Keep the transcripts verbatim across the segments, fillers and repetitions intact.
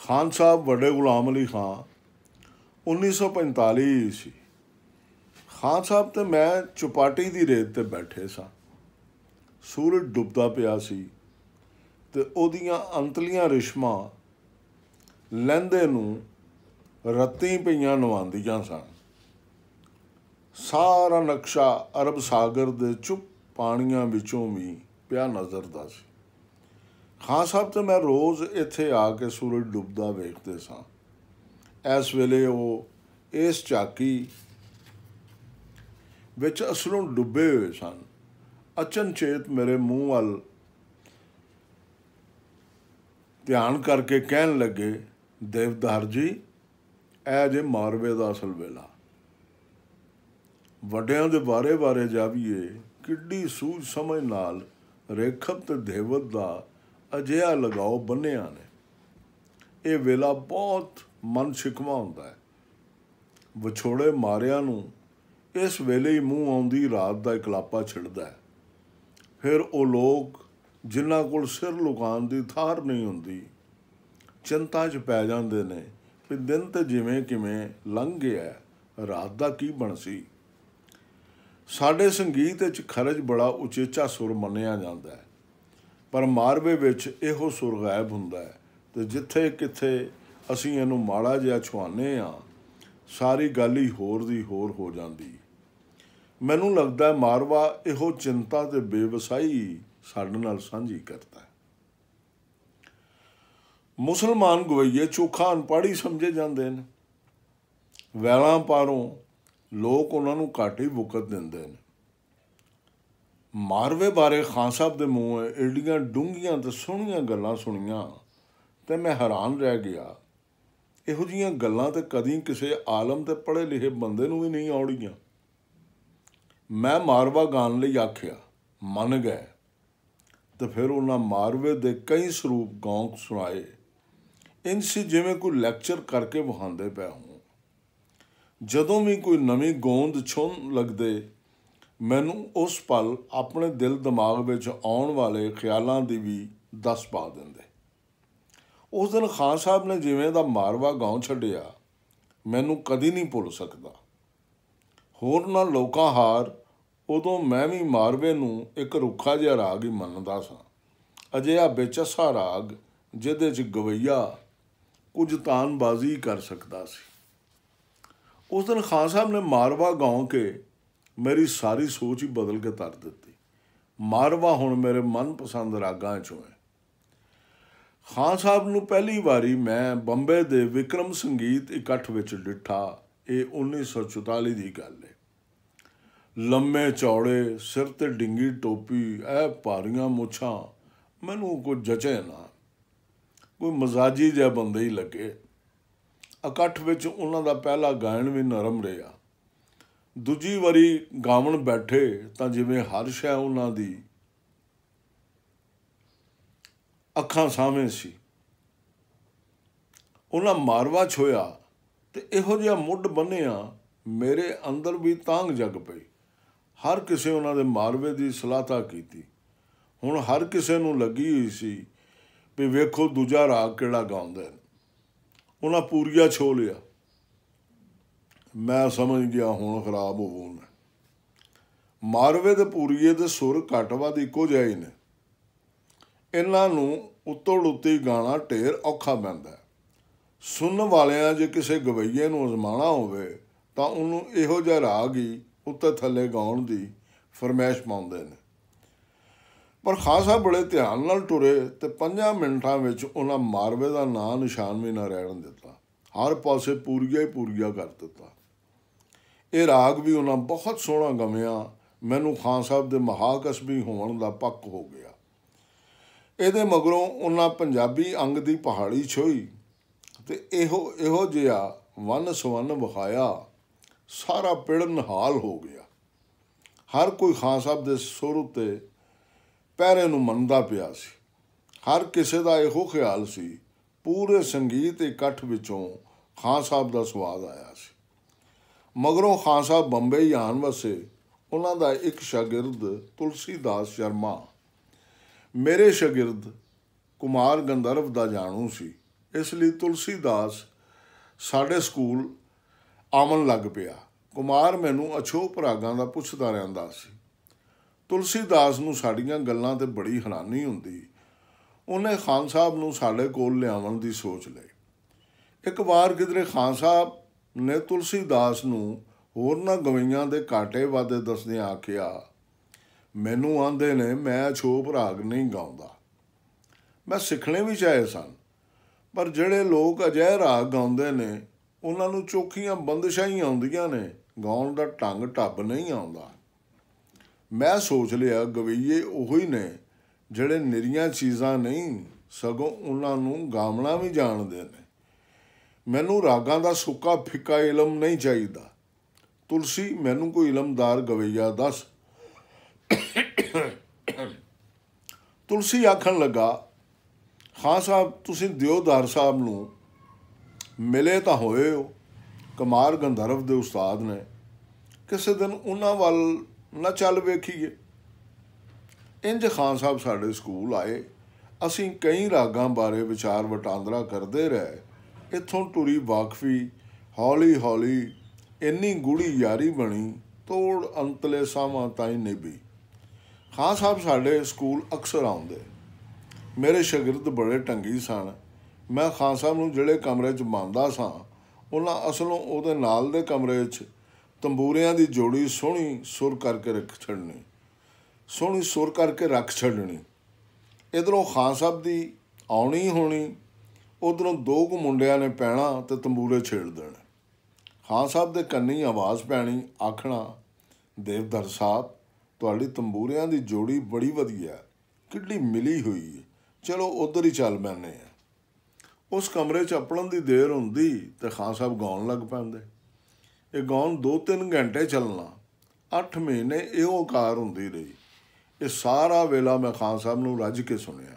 ਖਾਨ ਸਾਹਿਬ ਵੱਡੇ ਗੁਲਾਮ ਅਲੀ ਖਾਂ ਉੱਨੀ ਸੌ ਪੰਤਾਲੀ ਸੀ। ਖਾਨ ਸਾਹਿਬ ਤੇ ਮੈਂ ਚੁਪਾਟੀ ਦੀ ਰੇਤ 'ਤੇ ਬੈਠੇ ਸਾਂ। ਸੂਰਜ ਡੁੱਬਦਾ ਪਿਆ ਸੀ ਅਤੇ ਉਹਦੀਆਂ ਅੰਤਲੀਆਂ ਰਿਸ਼ਮਾਂ ਲਹਿੰਦੇ ਨੂੰ ਰੱਤੀ ਪਈਆਂ ਨਵਾਉਂਦੀਆਂ ਸਨ। ਸਾਰਾ ਨਕਸ਼ਾ ਅਰਬ ਸਾਗਰ ਦੇ ਚੁੱਪ ਪਾਣੀਆਂ ਵਿੱਚੋਂ ਵੀ ਪਿਆ ਨਜ਼ਰਦਾ ਸੀ। ਖਾਨ ਸਾਹਿਬ ਤੇ ਮੈਂ ਰੋਜ਼ ਇੱਥੇ ਆ ਕੇ ਸੂਰਜ ਡੁੱਬਦਾ ਵੇਖਦੇ ਸਾਂ। ਇਸ ਵੇਲੇ ਉਹ ਇਸ ਝਾਕੀ ਵਿੱਚ ਅਸਲੋਂ ਡੁੱਬੇ ਹੋਏ ਸਨ। ਅਚਨਚੇਤ ਮੇਰੇ ਮੂੰਹ ਵੱਲ ਧਿਆਨ ਕਰਕੇ ਕਹਿਣ ਲੱਗੇ, ਦੇਵਦਾਰ ਜੀ, ਇਹ ਜੇ ਮਾਰਵੇ ਦਾ ਅਸਲ ਵੇਲਾ। ਵੱਡਿਆਂ ਦੇ ਬਾਰੇ ਬਾਰੇ ਜਾਵੀਏ ਕਿੱਡੀ ਸੂਝ ਸਮਝ ਨਾਲ ਰੇਖਤ ਤੇ ਦੇਵਤ ਦਾ ਅਜਿਹਾ ਲਗਾਓ ਬੰਨਿਆ ਨੇ। ਇਹ ਵੇਲਾ ਬਹੁਤ ਮਨ ਸ਼ਿਕਵਾ ਹੁੰਦਾ ਹੈ। ਵਿਛੋੜੇ ਮਾਰਿਆਂ ਨੂੰ ਇਸ ਵੇਲੇ ਹੀ ਮੂੰਹ ਆਉਂਦੀ ਰਾਤ ਦਾ ਇਕਲਾਪਾ ਛਿੜਦਾ ਹੈ। ਫਿਰ ਉਹ ਲੋਕ ਜਿਨ੍ਹਾਂ ਕੋਲ ਸਿਰ ਲੁਕਾਉਣ ਦੀ ਥਾਰ ਨਹੀਂ ਹੁੰਦੀ, ਚਿੰਤਾ 'ਚ ਪੈ ਜਾਂਦੇ ਨੇ ਵੀ ਦਿਨ ਤਾਂ ਜਿਵੇਂ ਕਿਵੇਂ ਲੰਘ ਗਿਆ, ਰਾਤ ਦਾ ਕੀ ਬਣ ਸੀ। ਸਾਡੇ ਸੰਗੀਤ ਵਿੱਚ ਖਰਜ ਬੜਾ ਉਚੇਚਾ ਸੁਰ ਮੰਨਿਆ ਜਾਂਦਾ ਹੈ, ਪਰ ਮਾਰਵੇ ਵਿੱਚ ਇਹੋ ਸੁਰ ਗਾਇਬ ਹੁੰਦਾ ਹੈ ਅਤੇ ਜਿੱਥੇ ਕਿੱਥੇ ਅਸੀਂ ਇਹਨੂੰ ਮਾੜਾ ਜਿਹਾ ਛੁਹਾਉਂਦੇ ਹਾਂ, ਸਾਰੀ ਗੱਲ ਹੀ ਹੋਰ ਦੀ ਹੋਰ ਹੋ ਜਾਂਦੀ। ਮੈਨੂੰ ਲੱਗਦਾ ਮਾਰਵਾ ਇਹੋ ਚਿੰਤਾ ਅਤੇ ਬੇਵਸਾਈ ਸਾਡੇ ਨਾਲ ਸਾਂਝੀ ਕਰਦਾ ਹੈ। ਮੁਸਲਮਾਨ ਗਵਈਏ ਚੋਖਾ ਅਨਪੜ੍ਹ ਹੀ ਸਮਝੇ ਜਾਂਦੇ ਨੇ। ਵੈਲਾਂ ਪਾਰੋਂ ਲੋਕ ਉਹਨਾਂ ਨੂੰ ਘੱਟ ਹੀ ਵੁਕਤ ਦਿੰਦੇ ਨੇ। ਮਾਰਵੇ ਬਾਰੇ ਖਾਨ ਸਾਹਿਬ ਦੇ ਮੂੰਹੋਂ ਏਡੀਆਂ ਡੂੰਘੀਆਂ ਅਤੇ ਸੋਹਣੀਆਂ ਗੱਲਾਂ ਸੁਣੀਆਂ ਅਤੇ ਮੈਂ ਹੈਰਾਨ ਰਹਿ ਗਿਆ। ਇਹੋ ਜਿਹੀਆਂ ਗੱਲਾਂ ਤਾਂ ਕਦੀ ਕਿਸੇ ਆਲਮ ਅਤੇ ਪੜ੍ਹੇ ਲਿਖੇ ਬੰਦੇ ਨੂੰ ਵੀ ਨਹੀਂ ਆਉਣੀਆਂ। ਮੈਂ ਮਾਰਵਾ ਗਾਉਣ ਲਈ ਆਖਿਆ, ਮੰਨ ਗਏ ਅਤੇ ਫਿਰ ਉਹਨਾਂ ਮਾਰਵੇ ਦੇ ਕਈ ਸਰੂਪ ਗਾਉਂ ਸੁਣਾਏ। ਇੰਝ ਸੀ ਜਿਵੇਂ ਕੋਈ ਲੈਕਚਰ ਕਰਕੇ ਵਿਖਾਉਂਦੇ ਪਏ ਹੋਣ। ਜਦੋਂ ਵੀ ਕੋਈ ਨਵੀਂ ਗੋਂਦ ਛੁਣ ਲੱਗਦੇ, ਮੈਨੂੰ ਉਸ ਪਲ ਆਪਣੇ ਦਿਲ ਦਿਮਾਗ ਵਿੱਚ ਆਉਣ ਵਾਲੇ ਖਿਆਲਾਂ ਦੀ ਵੀ ਦੱਸ ਪਾ ਦਿੰਦੇ। ਉਸ ਦਿਨ ਖਾਨ ਸਾਹਿਬ ਨੇ ਜਿਵੇਂ ਦਾ ਮਾਰਵਾ ਗਾਉਂ ਛੱਡਿਆ, ਮੈਨੂੰ ਕਦੀ ਨਹੀਂ ਭੁੱਲ ਸਕਦਾ। ਹੋਰਨਾਂ ਲੋਕਾਂ ਹਾਰ ਉਦੋਂ ਮੈਂ ਵੀ ਮਾਰਵੇ ਨੂੰ ਇੱਕ ਰੁੱਖਾ ਜਿਹਾ ਰਾਗ ਹੀ ਮੰਨਦਾ ਸਾਂ, ਅਜਿਹਾ ਬੇਚੱਸਾ ਰਾਗ ਜਿਹਦੇ 'ਚ ਗਵਈਆ ਕੁਝ ਤਾਨਬਾਜ਼ੀ ਕਰ ਸਕਦਾ ਸੀ। ਉਸ ਦਿਨ ਖਾਨ ਸਾਹਿਬ ਨੇ ਮਾਰਵਾ ਗਾਉਂ ਕੇ ਮੇਰੀ ਸਾਰੀ ਸੋਚ ਹੀ ਬਦਲ ਕੇ ਧਰ ਦਿੱਤੀ। ਮਾਰਵਾ ਹੁਣ ਮੇਰੇ ਮਨਪਸੰਦ ਰਾਗਾਂ 'ਚੋਂ ਹੈ। ਖਾਨ ਸਾਹਿਬ ਨੂੰ ਪਹਿਲੀ ਵਾਰੀ ਮੈਂ ਬੰਬੇ ਦੇ ਵਿਕਰਮ ਸੰਗੀਤ ਇਕੱਠ ਵਿੱਚ ਡਿੱਠਾ। ਇਹ ਉੱਨੀ ਸੌ ਚੁਤਾਲੀ ਦੀ ਗੱਲ ਹੈ। ਲੰਮੇ ਚੌੜੇ ਸਿਰ 'ਤੇ ਡਿੰਗੀ ਟੋਪੀ, ਇਹ ਭਾਰੀਆਂ ਮੁੱਛਾਂ ਮੈਨੂੰ ਕੁਝ ਜਚੇ ਨਾ, ਕੋਈ ਮਜ਼ਾਜੀ ਜਿਹਾ ਬੰਦੇ ਹੀ ਲੱਗੇ। ਇਕੱਠ ਵਿੱਚ ਉਹਨਾਂ ਦਾ ਪਹਿਲਾ ਗਾਇਨ ਵੀ ਨਰਮ ਰਿਹਾ। ਦੂਜੀ ਵਾਰੀ ਗਾਵਣ ਬੈਠੇ ਤਾਂ ਜਿਵੇਂ ਹਰ ਸ਼ੈ ਉਹਨਾਂ ਦੀ ਅੱਖਾਂ ਸਾਹਮਣੇ ਸੀ। ਉਹਨਾਂ ਮਾਰਵਾ ਛੋਇਆ ਅਤੇ ਇਹੋ ਜਿਹਾ ਮੁੱਢ ਬੰਨਿਆ, ਮੇਰੇ ਅੰਦਰ ਵੀ ਤਾਂਘ ਜਗ ਪਈ। ਹਰ ਕਿਸੇ ਉਹਨਾਂ ਦੇ ਮਾਰਵੇ ਦੀ ਸਲਾਹਤਾ ਕੀਤੀ। ਹੁਣ ਹਰ ਕਿਸੇ ਨੂੰ ਲੱਗੀ ਹੋਈ ਸੀ ਵੀ ਵੇਖੋ ਦੂਜਾ ਰਾਗ ਕਿਹੜਾ ਗਾਉਂਦੇ ਨੇ। ਉਹਨਾਂ ਪੂਰੀਆ ਛੋ ਲਿਆ। ਮੈਂ ਸਮਝ ਗਿਆ ਹੁਣ ਖਰਾਬ ਹੋਣਾ। ਮਾਰਵੇ ਦੇ ਪੂਰੀਏ ਦੇ ਸੁਰ ਘੱਟ ਵੱਧ ਇੱਕੋ ਜਿਹੇ ਹੀ ਨੇ। ਇਹਨਾਂ ਨੂੰ ਉੱਤੋਂ ਉੱਤੇ ਗਾਣਾ ਢੇਰ ਔਖਾ ਪੈਂਦਾ। ਸੁਣਨ ਵਾਲਿਆਂ ਜੇ ਕਿਸੇ ਗਵਈਏ ਨੂੰ ਅਜ਼ਮਾਉਣਾ ਹੋਵੇ ਤਾਂ ਉਹਨੂੰ ਇਹੋ ਜਿਹਾ ਰਾਗ ਹੀ ਉੱਤੇ ਥੱਲੇ ਗਾਉਣ ਦੀ ਫਰਮਾਇਸ਼ ਪਾਉਂਦੇ ਨੇ। ਪਰ ਖਾਨ ਸਾਹਿਬ ਬੜੇ ਧਿਆਨ ਨਾਲ ਟੁਰੇ ਅਤੇ ਪੰਜਾਂ ਮਿੰਟਾਂ ਵਿੱਚ ਉਹਨਾਂ ਮਾਰਵੇ ਦਾ ਨਾਂ ਨਿਸ਼ਾਨ ਵੀ ਨਾ ਰਹਿਣ ਦਿੱਤਾ। ਹਰ ਪਾਸੇ ਪੂਰੀਆ ਹੀ ਪੂਰੀਆ ਕਰ ਦਿੱਤਾ। ਇਹ ਰਾਗ ਵੀ ਉਹਨਾਂ ਬਹੁਤ ਸੋਹਣਾ ਗਵਿਆ। ਮੈਨੂੰ ਖਾਨ ਸਾਹਿਬ ਦੇ ਮਹਾਕਸਬੀ ਹੋਣ ਦਾ ਪੱਕ ਹੋ ਗਿਆ। ਇਹਦੇ ਮਗਰੋਂ ਉਹਨਾਂ ਪੰਜਾਬੀ ਅੰਗ ਦੀ ਪਹਾੜੀ ਛੋਈ ਅਤੇ ਇਹੋ ਇਹੋ ਜਿਹਾ ਵੰਨ ਸਵੰਨ ਵਿਖਾਇਆ, ਸਾਰਾ ਪਿੰਡ ਨਿਹਾਲ ਹੋ ਗਿਆ। ਹਰ ਕੋਈ ਖਾਨ ਸਾਹਿਬ ਦੇ ਸੁਰ ਉੱਤੇ ਪਹਿਰੇ ਨੂੰ ਮੰਨਦਾ ਪਿਆ ਸੀ। ਹਰ ਕਿਸੇ ਦਾ ਇਹੋ ਖਿਆਲ ਸੀ ਪੂਰੇ ਸੰਗੀਤ ਇਕੱਠ ਵਿੱਚੋਂ ਖਾਨ ਸਾਹਿਬ ਦਾ ਸਵਾਦ ਆਇਆ ਸੀ। ਮਗਰੋਂ ਖਾਨ ਸਾਹਿਬ ਬੰਬੇ ਹੀ ਆਣ ਵਸੇ। ਉਹਨਾਂ ਦਾ ਇੱਕ ਸ਼ਾਗਿਰਦ ਤੁਲਸੀਦਾਸ ਸ਼ਰਮਾ ਮੇਰੇ ਸ਼ਾਗਿਰਦ ਕੁਮਾਰ ਗੰਧਰਵ ਦਾ ਜਾਣੂ ਸੀ। ਇਸ ਲਈ ਤੁਲਸੀਦਾਸ ਸਾਡੇ ਸਕੂਲ ਆਉਣ ਲੱਗ ਪਿਆ। ਕੁਮਾਰ ਮੈਨੂੰ ਅਛੋਪ ਰਾਗਾਂ ਦਾ ਪੁੱਛਦਾ ਰਹਿੰਦਾ ਸੀ। ਤੁਲਸੀਦਾਸ ਨੂੰ ਸਾਡੀਆਂ ਗੱਲਾਂ 'ਤੇ ਬੜੀ ਹੈਰਾਨੀ ਹੁੰਦੀ। ਉਹਨੇ ਖਾਨ ਸਾਹਿਬ ਨੂੰ ਸਾਡੇ ਕੋਲ ਲਿਆਉਣ ਦੀ ਸੋਚ ਲਈ। ਇੱਕ ਵਾਰ ਕਿਧਰੇ ਖਾਨ ਸਾਹਿਬ ਨੇ ਤੁਲਸੀਦਾਸ ਨੂੰ ਹੋਰਨਾਂ ਗਵਈਆਂ ਦੇ ਘਾਟੇ ਵਾਧੇ ਦੱਸਦਿਆਂ ਆਖਿਆ, ਮੈਨੂੰ ਆਂਦੇ ਨੇ ਮੈਂ ਅਛੋਪ ਰਾਗ ਨਹੀਂ ਗਾਉਂਦਾ। ਮੈਂ ਸਿੱਖਣੇ ਵੀ ਚਾਹੇ ਸਨ, ਪਰ ਜਿਹੜੇ ਲੋਕ ਅਜਿਹੇ ਰਾਗ ਗਾਉਂਦੇ ਨੇ ਉਹਨਾਂ ਨੂੰ ਚੋਖੀਆਂ ਬੰਦਿਸ਼ਾਂ ਹੀ ਆਉਂਦੀਆਂ ਨੇ, ਗਾਉਣ ਦਾ ਢੰਗ ਢੱਬ ਨਹੀਂ ਆਉਂਦਾ। ਮੈਂ ਸੋਚ ਲਿਆ ਗਵਈਏ ਉਹੀ ਨੇ ਜਿਹੜੇ ਨਿਰੀਆਂ ਚੀਜ਼ਾਂ ਨਹੀਂ ਸਗੋਂ ਉਹਨਾਂ ਨੂੰ ਗਾਵਣਾ ਵੀ ਜਾਣਦੇ ਨੇ। ਮੈਨੂੰ ਰਾਗਾਂ ਦਾ ਸੁੱਕਾ ਫਿੱਕਾ ਇਲਮ ਨਹੀਂ ਚਾਹੀਦਾ। ਤੁਲਸੀ ਮੈਨੂੰ ਕੋਈ ਇਲਮਦਾਰ ਗਵਈਆ ਦੱਸ। ਤੁਲਸੀ ਆਖਣ ਲੱਗਾ, ਖਾਂ ਸਾਹਿਬ ਤੁਸੀਂ ਦਿਓਦਾਰ ਸਾਹਿਬ ਨੂੰ ਮਿਲੇ ਤਾਂ ਹੋਏ ਹੋ, ਕੁਮਾਰ ਗੰਧਰਵ ਦੇ ਉਸਤਾਦ ਨੇ। ਕਿਸੇ ਦਿਨ ਉਹਨਾਂ ਵੱਲ ਨਾ ਚੱਲ ਵੇਖੀਏ। ਇੰਝ ਖਾਨ ਸਾਹਿਬ ਸਾਡੇ ਸਕੂਲ ਆਏ। ਅਸੀਂ ਕਈ ਰਾਗਾਂ ਬਾਰੇ ਵਿਚਾਰ ਵਟਾਂਦਰਾ ਕਰਦੇ ਰਹੇ। ਇੱਥੋਂ ਟੁਰੀ ਵਾਕਫੀ, ਹੌਲੀ ਹੌਲੀ ਇੰਨੀ ਗੂੜੀ ਯਾਰੀ ਬਣੀ, ਤੋੜ ਅੰਤਲੇ ਸਾਵਾਂ ਤਾਈਂ ਨਿਭੀ। ਖਾਨ ਸਾਹਿਬ ਸਾਡੇ ਸਕੂਲ ਅਕਸਰ ਆਉਂਦੇ। ਮੇਰੇ ਸ਼ਾਗਿਰਦ ਬੜੇ ਢੰਗੀ ਸਨ। ਮੈਂ ਖਾਨ ਸਾਹਿਬ ਨੂੰ ਜਿਹੜੇ ਕਮਰੇ 'ਚ ਮੰਨਦਾ ਸਾਂ, ਉਹਨਾਂ ਅਸਲੋਂ ਉਹਦੇ ਨਾਲ ਦੇ ਕਮਰੇ 'ਚ ਤੰਬੂਰਿਆਂ ਦੀ ਜੋੜੀ ਸੋਹਣੀ ਸੁਰ ਕਰਕੇ ਰੱਖ ਛੱਡਣੀ ਸੋਹਣੀ ਸੁਰ ਕਰਕੇ ਰੱਖ ਛੱਡਣੀ ਇੱਧਰੋਂ ਖਾਨ ਸਾਹਿਬ ਦੀ ਆਉਣੀ ਹੋਣੀ, ਉੱਧਰੋਂ ਦੋ ਕੁ ਮੁੰਡਿਆਂ ਨੇ ਪੈਣਾ ਅਤੇ ਤੰਬੂਰੇ ਛੇੜ ਦੇਣੇ। ਖਾਨ ਸਾਹਿਬ ਦੇ ਕੰਨੀ ਆਵਾਜ਼ ਪੈਣੀ, ਆਖਣਾ, ਦੇਵਦਰ ਸਾਹਿਬ ਤੁਹਾਡੀ ਤੰਬੂਰਿਆਂ ਦੀ ਜੋੜੀ ਬੜੀ ਵਧੀਆ, ਕਿੱਡੀ ਮਿਲੀ ਹੋਈ ਹੈ, ਚਲੋ ਉੱਧਰ ਹੀ ਚੱਲ ਪੈਂਦੇ ਹਾਂ। ਉਸ ਕਮਰੇ 'ਚ ਆਪਣਨ ਦੀ ਦੇਰ ਹੁੰਦੀ ਅਤੇ ਖਾਨ ਸਾਹਿਬ ਗਾਉਣ ਲੱਗ ਪੈਂਦੇ। ਇਹ ਗਾਉਣ ਦੋ ਤਿੰਨ ਘੰਟੇ ਚੱਲਣਾ। ਅੱਠ ਮਹੀਨੇ ਇਹੋ ਕਾਰ ਹੁੰਦੀ ਰਹੀ। ਇਹ ਸਾਰਾ ਵੇਲਾ ਮੈਂ ਖਾਨ ਸਾਹਿਬ ਨੂੰ ਰੱਜ ਕੇ ਸੁਣਿਆ।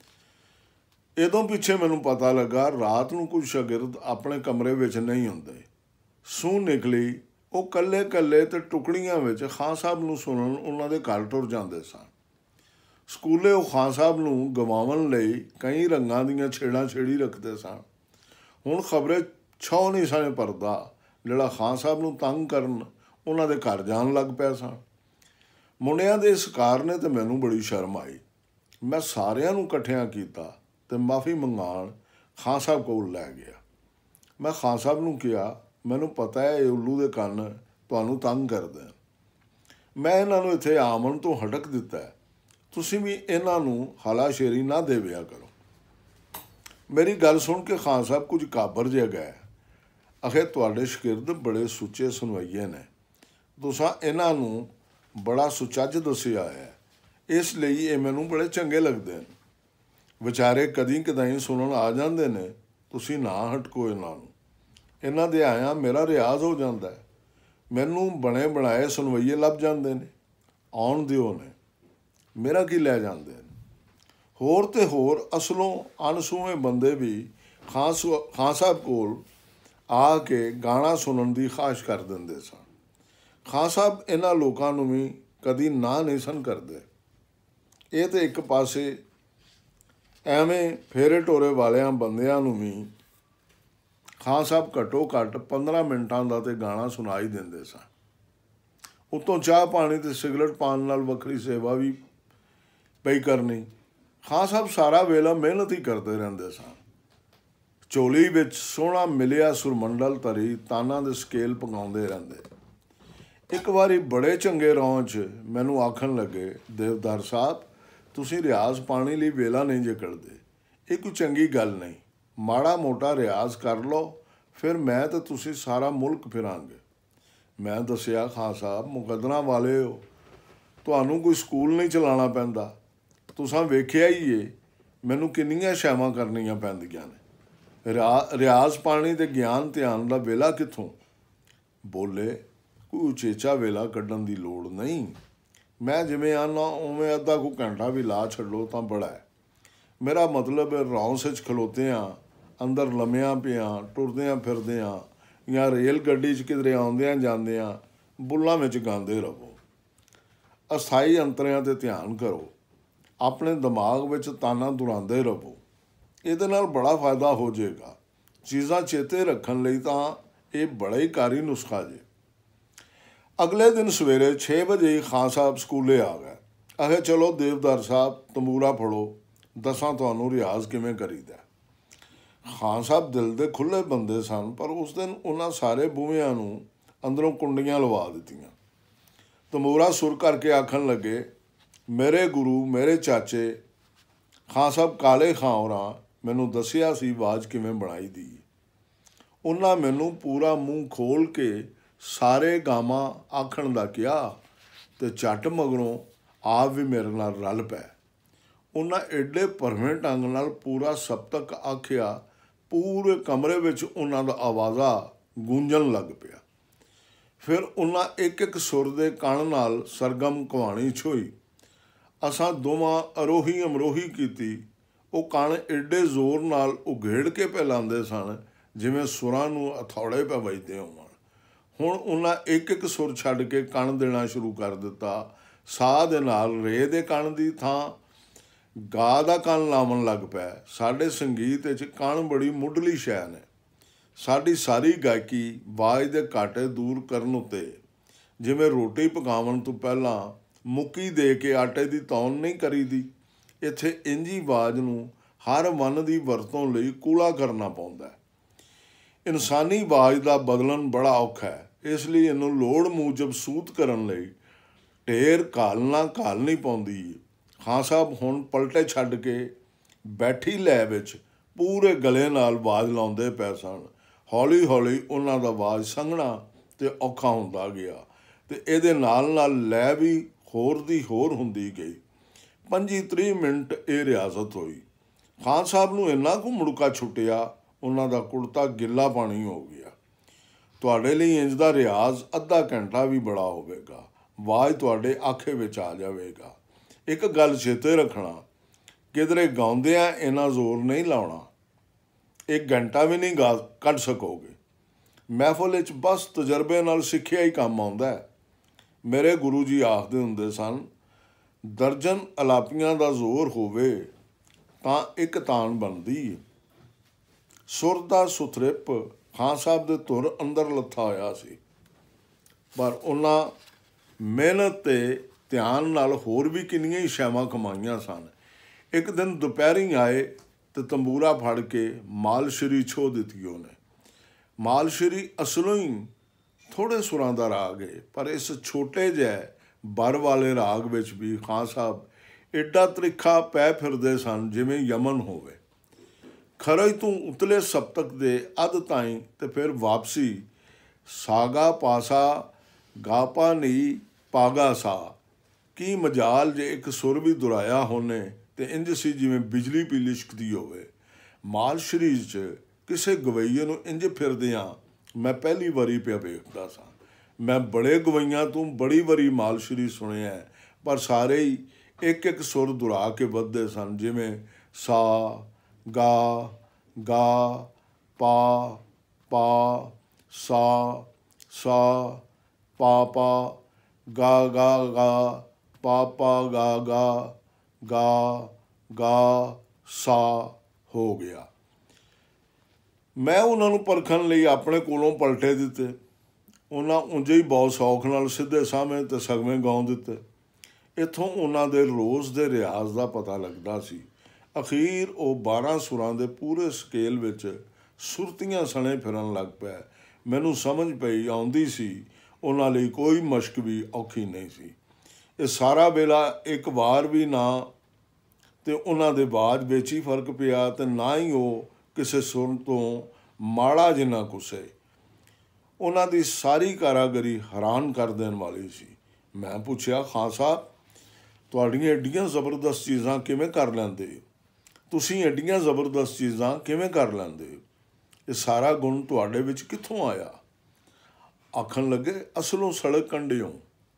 ਇਦੋਂ ਪਿੱਛੇ ਮੈਨੂੰ ਪਤਾ ਲੱਗਾ ਰਾਤ ਨੂੰ ਕੁਝ ਸ਼ਾਗਿਰਦ ਆਪਣੇ ਕਮਰੇ ਵਿੱਚ ਨਹੀਂ ਹੁੰਦੇ। ਸੂਹ ਨਿਕਲੀ, ਉਹ ਇਕੱਲੇ ਇਕੱਲੇ ਅਤੇ ਟੁਕੜੀਆਂ ਵਿੱਚ ਖਾਨ ਸਾਹਿਬ ਨੂੰ ਸੁਣਨ ਉਹਨਾਂ ਦੇ ਘਰ ਟੁਰ ਜਾਂਦੇ ਸਨ। ਸਕੂਲੇ ਉਹ ਖਾਨ ਸਾਹਿਬ ਨੂੰ ਗਵਾਉਣ ਲਈ ਕਈ ਰੰਗਾਂ ਦੀਆਂ ਛੇੜਾਂ ਛੇੜੀ ਰੱਖਦੇ ਸਨ। ਹੁਣ ਖਬਰੇ ਛਾਉ ਨਹੀਂ ਸਨ ਭਰਦਾ ਜਿਹੜਾ ਖਾਨ ਸਾਹਿਬ ਨੂੰ ਤੰਗ ਕਰਨ ਉਹਨਾਂ ਦੇ ਘਰ ਜਾਣ ਲੱਗ ਪਿਆ ਸਨ। ਮੁੰਡਿਆਂ ਦੇ ਇਸ ਕਾਰਨ ਤੇ ਮੈਨੂੰ ਬੜੀ ਸ਼ਰਮ ਆਈ। ਮੈਂ ਸਾਰਿਆਂ ਨੂੰ ਇਕੱਠਿਆਂ ਕੀਤਾ ਅਤੇ ਮਾਫ਼ੀ ਮੰਗਾਉਣ ਖਾਨ ਸਾਹਿਬ ਕੋਲ ਲੈ ਗਿਆ। ਮੈਂ ਖਾਨ ਸਾਹਿਬ ਨੂੰ ਕਿਹਾ, ਮੈਨੂੰ ਪਤਾ ਹੈ ਇਹ ਉੱਲੂ ਦੇ ਕੰਨ ਤੁਹਾਨੂੰ ਤੰਗ ਕਰਦੇ। ਮੈਂ ਇਹਨਾਂ ਨੂੰ ਇੱਥੇ ਆਮਣ ਤੋਂ ਹਟਕ ਦਿੱਤਾ, ਤੁਸੀਂ ਵੀ ਇਹਨਾਂ ਨੂੰ ਹਲਾਸ਼ੇਰੀ ਨਾ ਦੇਵਿਆ ਕਰੋ। ਮੇਰੀ ਗੱਲ ਸੁਣ ਕੇ ਖਾਨ ਸਾਹਿਬ ਕੁਝ ਕਾਬਰ ਜਿਹਾ ਗਏ। ਅਖੇ ਤੁਹਾਡੇ ਸ਼ਾਗਿਰਦ ਬੜੇ ਸੁੱਚੇ ਸੁਣਵਾਈਏ ਨੇ, ਤੁਸੀਂ ਇਹਨਾਂ ਨੂੰ ਬੜਾ ਸੁਚੱਜ ਦੱਸਿਆ ਹੈ, ਇਸ ਲਈ ਇਹ ਮੈਨੂੰ ਬੜੇ ਚੰਗੇ ਲੱਗਦੇ ਨੇ। ਵਿਚਾਰੇ ਕਦੀ ਕਦਾਈ ਸੁਣਨ ਆ ਜਾਂਦੇ ਨੇ, ਤੁਸੀਂ ਨਾ ਹਟਕੋ ਇਹਨਾਂ ਨੂੰ। ਇਹਨਾਂ ਦੇ ਆਇਆਂ ਮੇਰਾ ਰਿਆਜ਼ ਹੋ ਜਾਂਦਾ। ਮੈਨੂੰ ਬਣੇ ਬਣਾਏ ਸੁਣਵਈਏ ਲੱਭ ਜਾਂਦੇ ਨੇ, ਆਉਣ ਦਿਓ ਨੇ, ਮੇਰਾ ਕੀ ਲੈ ਜਾਂਦੇ ਨੇ। ਹੋਰ ਤੇ ਹੋਰ ਅਸਲੋਂ ਅਣਸੂਹੇ ਬੰਦੇ ਵੀ ਖਾਂ ਖਾਨ ਸਾਹਿਬ ਕੋਲ ਆ ਕੇ ਗਾਣਾ ਸੁਣਨ ਦੀ ਖਾਹਿਸ਼ ਕਰ ਦਿੰਦੇ ਸਨ। ਖਾਨ ਸਾਹਿਬ ਇਹਨਾਂ ਲੋਕਾਂ ਨੂੰ ਵੀ ਕਦੀ ਨਾ ਨਹੀਂ ਸਨ ਕਰਦੇ। ਇਹ ਤਾਂ ਇੱਕ ਪਾਸੇ ਐਵੇਂ ਫੇਰੇ ਟੋਰੇ ਵਾਲਿਆਂ ਬੰਦਿਆਂ ਨੂੰ ਵੀ ਖਾਨ ਸਾਹਿਬ ਘੱਟੋ ਘੱਟ ਪੰਦਰਾਂ ਮਿੰਟਾਂ ਦਾ ਤਾਂ ਗਾਣਾ ਸੁਣਾ ਹੀ ਦਿੰਦੇ ਸਨ। ਉੱਤੋਂ ਚਾਹ ਪਾਣੀ ਅਤੇ ਸਿਗਰਟ ਪਾਣ ਨਾਲ ਵੱਖਰੀ ਸੇਵਾ ਵੀ ਪਈ ਕਰਨੀ। ਖਾਨ ਸਾਹਿਬ ਸਾਰਾ ਵੇਲਾ ਮਿਹਨਤ ਹੀ ਕਰਦੇ ਰਹਿੰਦੇ ਸਨ। ਝੋਲੀ ਵਿੱਚ ਸੋਹਣਾ ਮਿਲਿਆ ਸੁਰਮੰਡਲ ਧਰੀ ਤਾਨਾਂ ਦੇ ਸਕੇਲ ਪਕਾਉਂਦੇ ਰਹਿੰਦੇ। ਇੱਕ ਵਾਰੀ ਬੜੇ ਚੰਗੇ ਰੌਂ 'ਚ ਮੈਨੂੰ ਆਖਣ ਲੱਗੇ, ਦੇਵਦਾਰ ਸਾਹਿਬ ਤੁਸੀਂ ਰਿਆਜ਼ ਪਾਣੀ ਲਈ ਵੇਲਾ ਨਹੀਂ ਜੇ ਕੱਢਦੇ। ਇਹ ਕੋਈ ਚੰਗੀ ਗੱਲ ਨਹੀਂ, ਮਾੜਾ ਮੋਟਾ ਰਿਆਜ਼ ਕਰ ਲਓ, ਫਿਰ ਮੈਂ ਅਤੇ ਤੁਸੀਂ ਸਾਰਾ ਮੁਲਕ ਫਿਰਾਂਗੇ। ਮੈਂ ਦੱਸਿਆ, ਖਾਨ ਸਾਹਿਬ ਮੁਕੱਦਰਾਂ ਵਾਲੇ ਹੋ, ਤੁਹਾਨੂੰ ਕੋਈ ਸਕੂਲ ਨਹੀਂ ਚਲਾਉਣਾ ਪੈਂਦਾ। ਤੁਸੀਂ ਵੇਖਿਆ ਹੀ ਏ ਮੈਨੂੰ ਕਿੰਨੀਆਂ ਸ਼ੈਵਾਂ ਕਰਨੀਆਂ ਪੈਂਦੀਆਂ ਨੇ। ਰਿਆ ਰਿਆਜ਼ ਪਾਣੀ ਅਤੇ ਗਿਆਨ ਧਿਆਨ ਦਾ ਵੇਲਾ ਕਿੱਥੋਂ? ਬੋਲੇ, ਕੋਈ ਉਚੇਚਾ ਵੇਲਾ ਕੱਢਣ ਦੀ ਲੋੜ ਨਹੀਂ। ਮੈਂ ਜਿਵੇਂ ਆਨਾ ਉਵੇਂ ਅੱਧਾ ਕੁ ਘੰਟਾ ਵੀ ਲਾ ਛੱਡੋ ਤਾਂ ਬੜਾ ਹੈ। ਮੇਰਾ ਮਤਲਬ ਰੌਂਸ 'ਚ ਖਲੋਤਿਆਂ, ਅੰਦਰ ਲੰਮਿਆਂ ਪਿਆਂ, ਟੁਰਦਿਆਂ ਫਿਰਦਿਆਂ ਜਾਂ ਰੇਲ ਗੱਡੀ 'ਚ ਕਿਧਰੇ ਆਉਂਦਿਆਂ ਜਾਂਦਿਆਂ ਬੁੱਲਾਂ ਵਿੱਚ ਗਾਉਂਦੇ ਰਹੋ। ਅਸਥਾਈ ਅੰਤਰਿਆਂ 'ਤੇ ਧਿਆਨ ਕਰੋ, ਆਪਣੇ ਦਿਮਾਗ ਵਿੱਚ ਤਾਨਾ ਦੁਹਰਾਉਂਦੇ ਰਹੋ। ਇਹਦੇ ਨਾਲ ਬੜਾ ਫਾਇਦਾ ਹੋ ਜਾਏਗਾ। ਚੀਜ਼ਾਂ ਚੇਤੇ ਰੱਖਣ ਲਈ ਤਾਂ ਇਹ ਬੜਾ ਹੀ ਕਾਰੀ ਨੁਸਖਾ ਜੇ। ਅਗਲੇ ਦਿਨ ਸਵੇਰੇ ਛੇ ਵਜੇ ਖਾਨ ਸਾਹਿਬ ਸਕੂਲੇ ਆ ਗਏ। ਆਖੇ ਚਲੋ ਦੇਵਦਾਰ ਸਾਹਿਬ ਤੰਬੂਰਾ ਫੜੋ, ਦੱਸਾਂ ਤੁਹਾਨੂੰ ਰਿਆਜ਼ ਕਿਵੇਂ ਕਰੀਦਾ। ਖਾਨ ਸਾਹਿਬ ਦਿਲ ਦੇ ਖੁੱਲ੍ਹੇ ਬੰਦੇ ਸਨ, ਪਰ ਉਸ ਦਿਨ ਉਹਨਾਂ ਸਾਰੇ ਬੂਹਿਆਂ ਨੂੰ ਅੰਦਰੋਂ ਕੁੰਡੀਆਂ ਲਵਾ ਦਿੱਤੀਆਂ। ਤੰਬੂਰਾ ਸੁਰ ਕਰਕੇ ਆਖਣ ਲੱਗੇ, ਮੇਰੇ ਗੁਰੂ ਮੇਰੇ ਚਾਚੇ ਖਾਨ ਸਾਹਿਬ ਕਾਲੇ ਖਾਂ ਹੋਰਾਂ ਮੈਨੂੰ ਦੱਸਿਆ ਸੀ ਆਵਾਜ਼ ਕਿਵੇਂ ਬਣਾਈ ਦੀ। ਉਹਨਾਂ ਮੈਨੂੰ ਪੂਰਾ ਮੂੰਹ ਖੋਲ੍ਹ ਕੇ ਸਾਰੇ ਗਾਵਾਂ ਆਖਣ ਦਾ ਕਿਹਾ ਅਤੇ ਝੱਟ ਮਗਰੋਂ ਆਪ ਵੀ ਮੇਰੇ ਨਾਲ ਰਲ ਪਏ। ਉਹਨਾਂ ਐਡੇ ਭਰਵੇਂ ਢੰਗ ਨਾਲ ਪੂਰਾ ਸਪਤਕ ਆਖਿਆ, ਪੂਰੇ ਕਮਰੇ ਵਿੱਚ ਉਹਨਾਂ ਦਾ ਆਵਾਜ਼ਾ ਗੂੰਜਣ ਲੱਗ ਪਿਆ। ਫਿਰ ਉਹਨਾਂ ਇੱਕ ਇੱਕ ਸੁਰ ਦੇ ਕਣ ਨਾਲ ਸਰਗਮ ਕਹਾਣੀ ਛੋਈ। ਅਸਾਂ ਦੋਵਾਂ ਅਰੋਹੀ ਅਮਰੋਹੀ ਕੀਤੀ। ਉਹ ਕਣ ਐਡੇ ਜ਼ੋਰ ਨਾਲ ਉਘੇੜ ਕੇ ਪੈ ਲਾਉਂਦੇ ਸਨ ਜਿਵੇਂ ਸੁਰਾਂ ਨੂੰ ਹਥੌੜੇ ਪੈ ਵੱਜਦੇ ਹੋਣ। ਹੁਣ ਉਹਨਾਂ ਇੱਕ ਇੱਕ ਸੁਰ ਛੱਡ ਕੇ ਕਣ ਦੇਣਾ ਸ਼ੁਰੂ ਕਰ ਦਿੱਤਾ। ਸਾਹ ਦੇ ਨਾਲ ਰੇ ਦੇ ਕਣ ਦੀ ਥਾਂ ਗਾ ਦਾ ਕਣ ਲਾਵਣ ਲੱਗ ਪਏ। ਸਾਡੇ ਸੰਗੀਤ ਵਿੱਚ ਕਣ ਬੜੀ ਮੁੱਢਲੀ ਸ਼ੈ ਨੇ। ਸਾਡੀ ਸਾਰੀ ਗਾਇਕੀ ਆਵਾਜ਼ ਦੇ ਘਾਟੇ ਦੂਰ ਕਰਨ ਉੱਤੇ, ਜਿਵੇਂ ਰੋਟੀ ਪਕਾਉਣ ਤੋਂ ਪਹਿਲਾਂ ਮੁੱਕੀ ਦੇ ਕੇ ਆਟੇ ਦੀ ਤੌਣ ਨਹੀਂ ਕਰੀਦੀ, ਇੱਥੇ ਇੰਜੀ ਆਵਾਜ਼ ਨੂੰ ਹਰ ਵੰਨ ਦੀ ਵਰਤੋਂ ਲਈ ਕੂਲਾ ਕਰਨਾ ਪਾਉਂਦਾ। ਇਨਸਾਨੀ ਆਵਾਜ਼ ਦਾ ਬਦਲਣ ਬੜਾ ਔਖਾ ਹੈ, ਇਸ ਲਈ ਇਹਨੂੰ ਲੋੜ ਮੂਜਬ ਸੂਤ ਕਰਨ ਲਈ ਢੇਰ ਘਾਲਣਾ ਘਾਲਣੀ ਪਾਉਂਦੀ। ਖਾਨ ਸਾਹਿਬ ਹੁਣ ਪਲਟੇ ਛੱਡ ਕੇ ਬੈਠੀ ਲੈ ਵਿੱਚ ਪੂਰੇ ਗਲੇ ਨਾਲ ਆਵਾਜ਼ ਲਾਉਂਦੇ ਪਏ ਸਨ। ਹੌਲੀ ਹੌਲੀ ਉਹਨਾਂ ਦਾ ਆਵਾਜ਼ ਸੰਘਣਾ ਅਤੇ ਔਖਾ ਹੁੰਦਾ ਗਿਆ ਅਤੇ ਇਹਦੇ ਨਾਲ ਨਾਲ ਲੈ ਵੀ ਹੋਰ ਦੀ ਹੋਰ ਹੁੰਦੀ ਗਈ। ਪੰਜੀ ਤੀਹ ਮਿੰਟ ਇਹ ਰਿਆਜ਼ਤ ਹੋਈ। ਖਾਨ ਸਾਹਿਬ ਨੂੰ ਇੰਨਾ ਕੁ ਮੁੜਕਾ ਛੁੱਟਿਆ, ਉਹਨਾਂ ਦਾ ਕੁੜਤਾ ਗਿੱਲਾ ਪਾਣੀ ਹੋ ਗਿਆ। ਤੁਹਾਡੇ ਲਈ ਇੰਜ ਦਾ ਰਿਆਜ਼ ਅੱਧਾ ਘੰਟਾ ਵੀ ਬੜਾ ਹੋਵੇਗਾ। ਆਵਾਜ਼ ਤੁਹਾਡੇ ਆਖੇ ਵਿੱਚ ਆ ਜਾਵੇਗਾ। ਇੱਕ ਗੱਲ ਚੇਤੇ ਰੱਖਣਾ, ਕਿਧਰੇ ਗਾਉਂਦਿਆਂ ਇੰਨਾ ਜ਼ੋਰ ਨਹੀਂ ਲਾਉਣਾ। ਇੱਕ ਘੰਟਾ ਵੀ ਨਹੀਂ ਗਾ ਕੱਢ ਸਕੋਗੇ। ਮਹਿਫਲ ਵਿੱਚ ਬਸ ਤਜਰਬੇ ਨਾਲ ਸਿੱਖਿਆ ਹੀ ਕੰਮ ਆਉਂਦਾ। ਮੇਰੇ ਗੁਰੂ ਜੀ ਆਖਦੇ ਹੁੰਦੇ ਸਨ, ਦਰਜਨ ਅਲਾਪੀਆਂ ਦਾ ਜ਼ੋਰ ਹੋਵੇ ਤਾਂ ਇੱਕ ਤਾਣ ਬਣਦੀ। ਸੁਰ ਦਾ ਸੁਥਰਿਪ ਖਾਨ ਸਾਹਿਬ ਦੇ ਧੁਰ ਅੰਦਰ ਲੱਥਾ ਹੋਇਆ ਸੀ, ਪਰ ਉਹਨਾਂ ਮਿਹਨਤ ਅਤੇ ਧਿਆਨ ਨਾਲ ਹੋਰ ਵੀ ਕਿੰਨੀਆਂ ਹੀ ਸ਼ੈਵਾਂ ਕਮਾਈਆਂ ਸਨ। ਇੱਕ ਦਿਨ ਦੁਪਹਿਰੀ ਆਏ ਅਤੇ ਤੰਬੂਰਾ ਫੜ ਕੇ ਮਾਲਸ਼ਰੀ ਛੋਹ ਦਿੱਤੀ ਉਹਨੇ। ਮਾਲਸ਼ਰੀ ਅਸਲੋਂ ਹੀ ਥੋੜ੍ਹੇ ਸੁਰਾਂ ਦਾ ਰਾਗ ਹੈ, ਪਰ ਇਸ ਛੋਟੇ ਜਿਹੇ ਬਰ ਵਾਲੇ ਰਾਗ ਵਿੱਚ ਵੀ ਖਾਨ ਸਾਹਿਬ ਐਡਾ ਤਰੀਖਾ ਪੈ ਫਿਰਦੇ ਸਨ ਜਿਵੇਂ ਯਮਨ ਹੋਵੇ। ਖਰਜ ਤੋਂ ਉਤਲੇ ਸਪਤਕ ਦੇ ਅੱਧ ਤਾਈਂ ਅਤੇ ਫਿਰ ਵਾਪਸੀ ਸਾਗਾ ਪਾਸਾ ਗਾਪਾ ਨੀ ਪਾਗਾ ਸਾ। ਕੀ ਮਜਾਲ ਜੇ ਇੱਕ ਸੁਰ ਵੀ ਦੁਹਰਾਇਆ ਹੋਣੇ ਅਤੇ ਇੰਝ ਸੀ ਜਿਵੇਂ ਬਿਜਲੀ ਪੀ ਲਿਸ਼ਕਦੀ ਹੋਵੇ। ਮਾਲਸ਼ਰੀ 'ਚ ਕਿਸੇ ਗਵਈਏ ਨੂੰ ਇੰਝ ਫਿਰਦਿਆਂ ਮੈਂ ਪਹਿਲੀ ਵਾਰੀ ਪਿਆ ਵੇਖਦਾ ਸਾਂ। ਮੈਂ ਬੜੇ ਗਵਈਆਂ ਤੋਂ ਬੜੀ ਵਾਰੀ ਮਾਲਸ਼ਰੀ ਸੁਣਿਆ, ਪਰ ਸਾਰੇ ਹੀ ਇੱਕ ਇੱਕ ਸੁਰ ਦੁਹਰਾ ਕੇ ਵੱਧਦੇ ਸਨ, ਜਿਵੇਂ ਸਾ ਗਾ ਗਾ ਪਾ ਪਾ ਸਾ ਸਾ ਪਾ ਪਾ ਗਾ ਗਾ ਗਾ ਪਾ ਪਾ ਗਾ ਗਾ ਗਾ ਗਾ ਸਾ ਹੋ ਗਿਆ। ਮੈਂ ਉਹਨਾਂ ਨੂੰ ਪਰਖਣ ਲਈ ਆਪਣੇ ਕੋਲੋਂ ਪਲਟੇ ਦਿੱਤੇ। ਉਹਨਾਂ ਉਂਝੇ ਹੀ ਬਹੁਤ ਸੌਖ ਨਾਲ ਸਿੱਧੇ ਸਾਹਮਣੇ ਅਤੇ ਸਗਵੇਂ ਗਾਉ ਦਿੱਤੇ। ਇੱਥੋਂ ਉਹਨਾਂ ਦੇ ਰੋਜ਼ ਦੇ ਰਿਆਜ਼ ਦਾ ਪਤਾ ਲੱਗਦਾ ਸੀ। ਅਖੀਰ ਉਹ ਬਾਰਾਂ ਸੁਰਾਂ ਦੇ ਪੂਰੇ ਸਕੇਲ ਵਿੱਚ ਸੁਰਤੀਆਂ ਸਣੇ ਫਿਰਨ ਲੱਗ ਪਿਆ। ਮੈਨੂੰ ਸਮਝ ਪਈ ਆਉਂਦੀ ਸੀ ਉਹਨਾਂ ਲਈ ਕੋਈ ਮਸ਼ਕ ਵੀ ਔਖੀ ਨਹੀਂ ਸੀ। ਇਹ ਸਾਰਾ ਵੇਲਾ ਇੱਕ ਵਾਰ ਵੀ ਨਾ ਅਤੇ ਉਹਨਾਂ ਦੇ ਆਵਾਜ਼ ਵਿੱਚ ਹੀ ਫਰਕ ਪਿਆ ਅਤੇ ਨਾ ਹੀ ਉਹ ਕਿਸੇ ਸੁਰ ਤੋਂ ਮਾੜਾ ਜਿੰਨਾ ਕੁਸੇ। ਉਹਨਾਂ ਦੀ ਸਾਰੀ ਕਾਰਾਗਰੀ ਹੈਰਾਨ ਕਰ ਦੇਣ ਵਾਲੀ ਸੀ। ਮੈਂ ਪੁੱਛਿਆ, ਖਾਨ ਸਾਹਿਬ ਤੁਹਾਡੀਆਂ ਐਡੀਆਂ ਜ਼ਬਰਦਸਤ ਚੀਜ਼ਾਂ ਕਿਵੇਂ ਕਰ ਲੈਂਦੇ? ਤੁਸੀਂ ਐਡੀਆਂ ਜ਼ਬਰਦਸਤ ਚੀਜ਼ਾਂ ਕਿਵੇਂ ਕਰ ਲੈਂਦੇ? ਇਹ ਸਾਰਾ ਗੁਣ ਤੁਹਾਡੇ ਵਿੱਚ ਕਿੱਥੋਂ ਆਇਆ? ਆਖਣ ਲੱਗੇ, ਅਸਲੋਂ ਸੜਕ ਕੰਢਿਓਂ।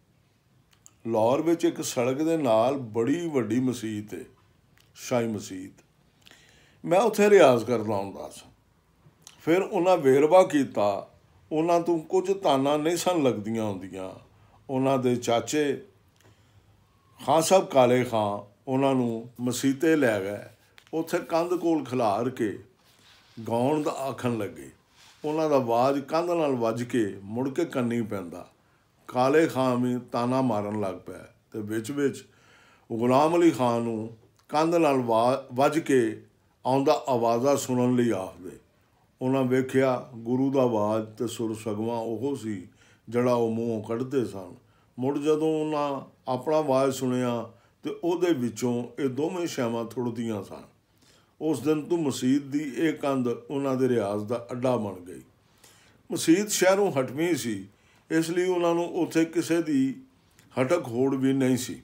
ਲਾਹੌਰ ਵਿੱਚ ਇੱਕ ਸੜਕ ਦੇ ਨਾਲ ਬੜੀ ਵੱਡੀ ਮਸੀਤ ਹੈ, ਸ਼ਾਹੀ ਮਸੀਤ। ਮੈਂ ਉੱਥੇ ਰਿਆਜ਼ ਕਰਦਾ ਹੁੰਦਾ ਸਾਂ। ਫਿਰ ਉਹਨਾਂ ਵੇਰਵਾ ਕੀਤਾ। ਉਹਨਾਂ ਤੋਂ ਕੁਝ ਤਾਨਾਂ ਨਹੀਂ ਸਨ ਲੱਗਦੀਆਂ ਹੁੰਦੀਆਂ। ਉਹਨਾਂ ਦੇ ਚਾਚੇ ਖਾਨ ਸਾਹਿਬ ਕਾਲੇ ਖਾਂ ਉਹਨਾਂ ਨੂੰ ਮਸੀਤੇ ਲੈ ਗਏ ਉੱਥੇ ਕੰਧ ਕੋਲ ਖਿਲਾਰ ਕੇ ਗਾਉਣ ਦਾ ਆਖਣ ਲੱਗੇ। ਉਹਨਾਂ ਦਾ ਆਵਾਜ਼ ਕੰਧ ਨਾਲ ਵੱਜ ਕੇ ਮੁੜ ਕੇ ਕੰਨੀ ਪੈਂਦਾ। ਕਾਲੇ ਖਾਂ ਵੀ ਤਾਨਾ ਮਾਰਨ ਲੱਗ ਪਿਆ ਅਤੇ ਵਿੱਚ ਵਿੱਚ ਗੁਲਾਮ ਅਲੀ ਖਾਂ ਨੂੰ ਕੰਧ ਨਾਲ ਵਾ ਵੱਜ ਕੇ ਆਉਂਦਾ ਆਵਾਜ਼ਾਂ ਸੁਣਨ ਲਈ ਆਖਦੇ। ਉਹਨਾਂ ਵੇਖਿਆ ਗੁਰੂ ਦਾ ਆਵਾਜ਼ ਅਤੇ ਸੁਰ ਸਗਵਾਂ ਉਹ ਸੀ ਜਿਹੜਾ ਉਹ ਮੂੰਹੋਂ ਕੱਢਦੇ ਸਨ। ਮੁੜ ਜਦੋਂ ਉਹਨਾਂ ਆਪਣਾ ਆਵਾਜ਼ ਸੁਣਿਆ ਅਤੇ ਉਹਦੇ ਵਿੱਚੋਂ ਇਹ ਦੋਵੇਂ ਸ਼ੈਵਾਂ ਥੁੜਦੀਆਂ ਸਨ। ਉਸ ਦਿਨ ਤੋਂ ਮਸੀਤ ਦੀ ਇਹ ਕੰਧ ਉਹਨਾਂ ਦੇ ਰਿਆਜ਼ ਦਾ ਅੱਡਾ ਬਣ ਗਈ। ਮਸੀਤ ਸ਼ਹਿਰੋਂ ਹਟਵੀਂ ਸੀ, ਇਸ ਲਈ ਉਹਨਾਂ ਨੂੰ ਉੱਥੇ ਕਿਸੇ ਦੀ ਹਟਕ ਹੋੜ ਵੀ ਨਹੀਂ ਸੀ।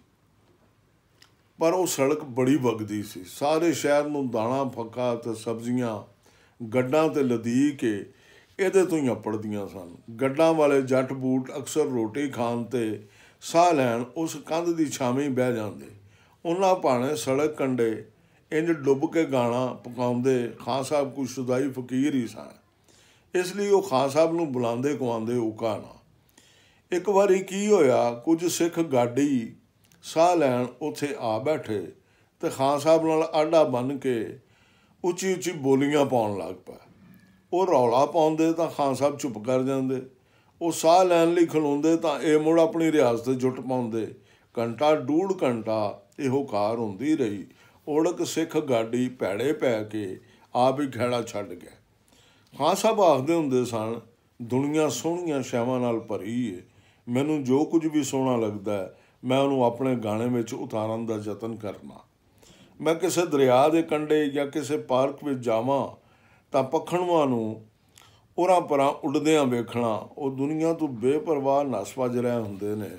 ਪਰ ਉਹ ਸੜਕ ਬੜੀ ਵਗਦੀ ਸੀ। ਸਾਰੇ ਸ਼ਹਿਰ ਨੂੰ ਦਾਣਾ ਫੱਕਾ ਅਤੇ ਸਬਜ਼ੀਆਂ ਗੱਡਾਂ 'ਤੇ ਲਦੀ ਕੇ ਇਹਦੇ ਤੋਂ ਹੀ ਅੱਪੜਦੀਆਂ ਸਨ। ਗੱਡਾਂ ਵਾਲੇ ਜੱਟ ਬੂਟ ਅਕਸਰ ਰੋਟੀ ਖਾਣ 'ਤੇ ਸਾਹ ਲੈਣ ਉਸ ਕੰਧ ਦੀ ਛਾਵੇਂ ਬਹਿ ਜਾਂਦੇ। ਉਹਨਾਂ ਭਾਣੇ ਸੜਕ ਕੰਢੇ ਇੰਝ ਡੁੱਬ ਕੇ ਗਾਣਾ ਪਕਾਉਂਦੇ। ਖਾਂ ਸਾਹਿਬ ਕੁਝ ਸ਼ੁਦਾਈ ਫਕੀਰ ਹੀ ਸਨ, ਇਸ ਲਈ ਉਹ ਖਾਂ ਸਾਹਿਬ ਨੂੰ ਬੁਲਾਉਂਦੇ ਕਵਾਉਂਦੇ ਉਕਾ ਨਾ। ਇੱਕ ਵਾਰੀ ਕੀ ਹੋਇਆ, ਕੁਝ ਸਿੱਖ ਗਾਡੀ ਸਾਹ ਲੈਣ ਉੱਥੇ ਆ ਬੈਠੇ ਅਤੇ ਖਾਂ ਸਾਹਿਬ ਨਾਲ ਆਡਾ ਬੰਨ੍ਹ ਕੇ ਉੱਚੀ ਉੱਚੀ ਬੋਲੀਆਂ ਪਾਉਣ ਲੱਗ ਪਏ। ਉਹ ਰੌਲਾ ਪਾਉਂਦੇ ਤਾਂ ਖਾਂ ਸਾਹਿਬ ਚੁੱਪ ਕਰ ਜਾਂਦੇ। ਉਹ ਸਾਹ ਲੈਣ ਲਈ ਖਲੋਂਦੇ ਤਾਂ ਇਹ ਮੁੜ ਆਪਣੀ ਰਿਆਜ਼ 'ਤੇ ਜੁੱਟ ਪਾਉਂਦੇ। ਘੰਟਾ ਡੂਢ ਘੰਟਾ ਇਹੋ ਕਾਰ ਹੁੰਦੀ ਰਹੀ। ਓੜਕ ਸਿੱਖ ਗਾਡੀ ਭੈੜੇ ਪੈ ਕੇ ਆਪ ਹੀ ਖਹਿੜਾ ਛੱਡ ਗਿਆ। ਖਾਂ ਸਾਹਿਬ ਆਖਦੇ ਹੁੰਦੇ ਸਨ, ਦੁਨੀਆ ਸੋਹਣੀਆਂ ਸ਼ੈਵਾਂ ਨਾਲ ਭਰੀ ਏ। ਮੈਨੂੰ ਜੋ ਕੁਝ ਵੀ ਸੋਹਣਾ ਲੱਗਦਾ ਮੈਂ ਉਹਨੂੰ ਆਪਣੇ ਗਾਣੇ ਵਿੱਚ ਉਤਾਰਨ ਦਾ ਯਤਨ ਕਰਨਾ। ਮੈਂ ਕਿਸੇ ਦਰਿਆ ਦੇ ਕੰਢੇ ਜਾਂ ਕਿਸੇ ਪਾਰਕ ਵਿੱਚ ਜਾਵਾਂ ਤਾਂ ਪਖਣਵਾਂ ਨੂੰ ਉਰਾਂ ਪਰਾਂ ਉੱਡਦਿਆਂ ਵੇਖਣਾ। ਉਹ ਦੁਨੀਆ ਤੋਂ ਬੇਪਰਵਾਹ ਨੱਸ ਭੱਜ ਰਹੇ ਹੁੰਦੇ ਨੇ,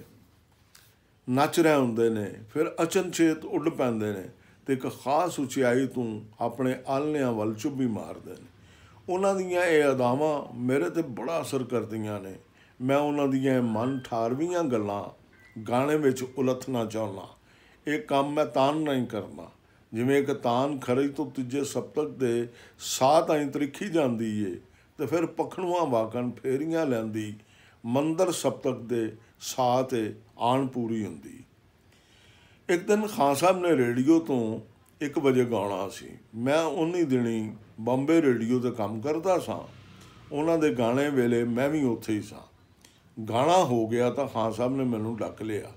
ਨੱਚ ਰਹੇ ਹੁੰਦੇ ਨੇ, ਫਿਰ ਅਚਨਚੇਤ ਉੱਡ ਪੈਂਦੇ ਨੇ ਅਤੇ ਇੱਕ ਖਾਸ ਉਚਾਈ ਤੋਂ ਆਪਣੇ ਆਲ੍ਹਣਿਆਂ ਵੱਲ ਚੁੱਭੀ ਮਾਰਦੇ ਨੇ। ਉਹਨਾਂ ਦੀਆਂ ਇਹ ਅਦਾਵਾਂ ਮੇਰੇ 'ਤੇ ਬੜਾ ਅਸਰ ਕਰਦੀਆਂ ਨੇ। ਮੈਂ ਉਹਨਾਂ ਦੀਆਂ ਇਹ ਮਨ ਠਾਰਵੀਆਂ ਗੱਲਾਂ ਗਾਣੇ ਵਿੱਚ ਉਲੱਥਣਾ ਚਾਹੁੰਦਾ। ਇਹ ਕੰਮ ਮੈਂ ਤਾਨ ਨਹੀਂ ਕਰਨਾ। ਜਿਵੇਂ ਇੱਕ ਤਾਨ ਖਰਜ ਤੋਂ ਤੀਜੇ ਸਪਤਕ ਦੇ ਸਾਹ ਤਾਈਂ ਤਰੀਖੀ ਜਾਂਦੀ ਏ ਅਤੇ ਫਿਰ ਪਖਣਵਾਂ ਵਾਕਣ ਫੇਰੀਆਂ ਲੈਂਦੀ ਮੰਦਰ ਸਪਤਕ ਦੇ ਸਾਹ 'ਤੇ ਆਣ ਪੂਰੀ ਹੁੰਦੀ। ਇੱਕ ਦਿਨ ਖਾਂ ਸਾਹਿਬ ਨੇ ਰੇਡੀਓ ਤੋਂ ਇੱਕ ਵਜੇ ਗਾਉਣਾ ਸੀ। ਮੈਂ ਉਨੀ ਦਿਨੀ ਬੰਬੇ ਰੇਡੀਓ 'ਤੇ ਕੰਮ ਕਰਦਾ ਸਾਂ। ਉਹਨਾਂ ਦੇ ਗਾਣੇ ਵੇਲੇ ਮੈਂ ਵੀ ਉੱਥੇ ਹੀ ਸਾਂ। ਗਾਣਾ ਹੋ ਗਿਆ ਤਾਂ ਖਾਂ ਸਾਹਿਬ ਨੇ ਮੈਨੂੰ ਡੱਕ ਲਿਆ।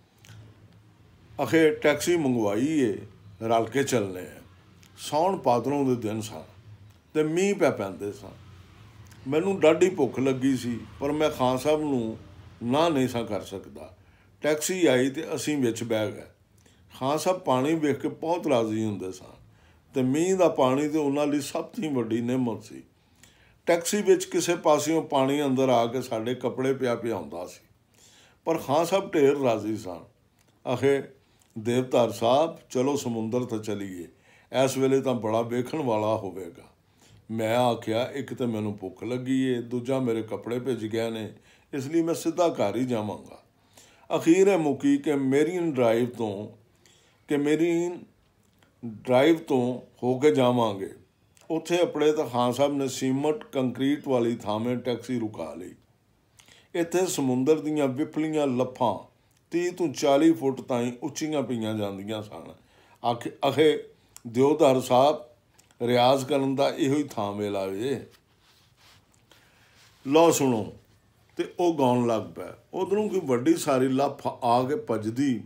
ਅਖੇ ਟੈਕਸੀ ਮੰਗਵਾਈ ਏ, ਰਲ ਕੇ ਚੱਲਦੇ ਆ। ਸਾਉਣ ਭਾਦਰੋਂ ਦੇ ਦਿਨ ਸਨ ਅਤੇ ਮੀਂਹ ਪੈ ਪੈਂਦੇ ਸਨ। ਮੈਨੂੰ ਡਾਢੀ ਭੁੱਖ ਲੱਗੀ ਸੀ, ਪਰ ਮੈਂ ਖਾਂ ਸਾਹਿਬ ਨੂੰ ਨਾ ਨਹੀਂ ਸਾਂ ਕਰ ਸਕਦਾ। ਟੈਕਸੀ ਆਈ ਅਤੇ ਅਸੀਂ ਵਿੱਚ ਬਹਿ ਗਏ। ਖਾਂ ਸਾਹਿਬ ਪਾਣੀ ਵੇਖ ਕੇ ਬਹੁਤ ਰਾਜ਼ੀ ਹੁੰਦੇ ਸਨ ਅਤੇ ਮੀਂਹ ਦਾ ਪਾਣੀ ਤਾਂ ਉਹਨਾਂ ਲਈ ਸਭ ਤੋਂ ਵੱਡੀ ਨਿਹਮਤ ਸੀ। ਟੈਕਸੀ ਵਿੱਚ ਕਿਸੇ ਪਾਸਿਓਂ ਪਾਣੀ ਅੰਦਰ ਆ ਕੇ ਸਾਡੇ ਕੱਪੜੇ ਪਿਆ ਪਿਆਉਂਦਾ ਸੀ, ਪਰ ਖਾਂ ਸਾਹਿਬ ਢੇਰ ਰਾਜ਼ੀ ਸਨ। ਅਖੇ ਦੇਵਧਾਰ ਸਾਹਿਬ, ਚਲੋ ਸਮੁੰਦਰ 'ਤੇ ਚਲੀਏ, ਇਸ ਵੇਲੇ ਤਾਂ ਬੜਾ ਵੇਖਣ ਵਾਲਾ ਹੋਵੇਗਾ। ਮੈਂ ਆਖਿਆ, ਇੱਕ ਤਾਂ ਮੈਨੂੰ ਭੁੱਖ ਲੱਗੀ ਏ, ਦੂਜਾ ਮੇਰੇ ਕੱਪੜੇ ਭਿੱਜ ਗਏ ਨੇ, ਇਸ ਲਈ ਮੈਂ ਸਿੱਧਾ ਘਰ ਹੀ ਜਾਵਾਂਗਾ। ਅਖੀਰ ਇਹ ਮੁੱਕੀ ਕਿ ਮੇਰੀਨ ਡਰਾਈਵ ਤੋਂ ਕਿ ਮੇਰੀ ਡਰਾਈਵ ਤੋਂ ਹੋ ਕੇ ਜਾਵਾਂਗੇ। ਉੱਥੇ ਆਪਣੇ ਤਾਂ ਖਾਂ ਸਾਹਿਬ ਨੇ ਸੀਮਟ ਕੰਕਰੀਟ ਵਾਲੀ ਥਾਵੇਂ ਟੈਕਸੀ ਰੁਕਾ ਲਈ। ਇੱਥੇ ਸਮੁੰਦਰ ਦੀਆਂ ਵਿਪਲੀਆਂ ਲੱਫਾਂ ਤੀਹ ਤੋਂ ਚਾਲੀ ਫੁੱਟ ਤਾਈਂ ਉੱਚੀਆਂ ਪਈਆਂ ਜਾਂਦੀਆਂ ਸਨ। ਆਖ ਅਖੇ ਦਿਓਧਰ ਸਾਹਿਬ, ਰਿਆਜ਼ ਕਰਨ ਦਾ ਇਹੋ ਹੀ ਥਾਂ ਵੇਲਾ ਵੇ, ਲਓ ਸੁਣੋ। ਅਤੇ ਉਹ ਗਾਉਣ ਲੱਗ ਪਿਆ। ਉੱਧਰੋਂ ਕੋਈ ਵੱਡੀ ਸਾਰੀ ਲੱਫ ਆ ਕੇ ਭੱਜਦੀ